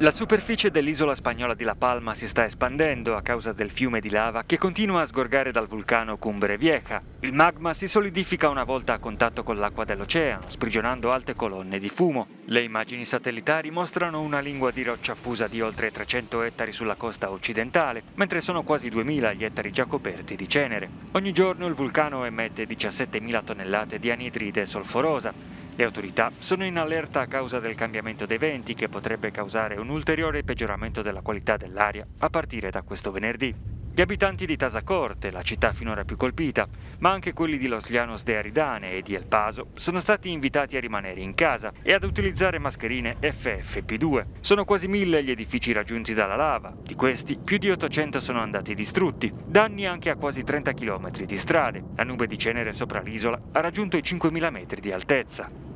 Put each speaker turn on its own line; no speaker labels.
La superficie dell'isola spagnola di La Palma si sta espandendo a causa del fiume di lava che continua a sgorgare dal vulcano Cumbre Vieja. Il magma si solidifica una volta a contatto con l'acqua dell'oceano, sprigionando alte colonne di fumo. Le immagini satellitari mostrano una lingua di roccia fusa di oltre 300 ettari sulla costa occidentale, mentre sono quasi 2000 gli ettari già coperti di cenere. Ogni giorno il vulcano emette 17.000 tonnellate di anidride solforosa. Le autorità sono in allerta a causa del cambiamento dei venti che potrebbe causare un ulteriore peggioramento della qualità dell'aria a partire da questo venerdì. Gli abitanti di Tazacorte, la città finora più colpita, ma anche quelli di Los Llanos de Aridane e di El Paso, sono stati invitati a rimanere in casa e ad utilizzare mascherine FFP2. Sono quasi 1000 gli edifici raggiunti dalla lava, di questi più di 800 sono andati distrutti, danni anche a quasi 30 km di strade. La nube di cenere sopra l'isola ha raggiunto i 5.000 metri di altezza.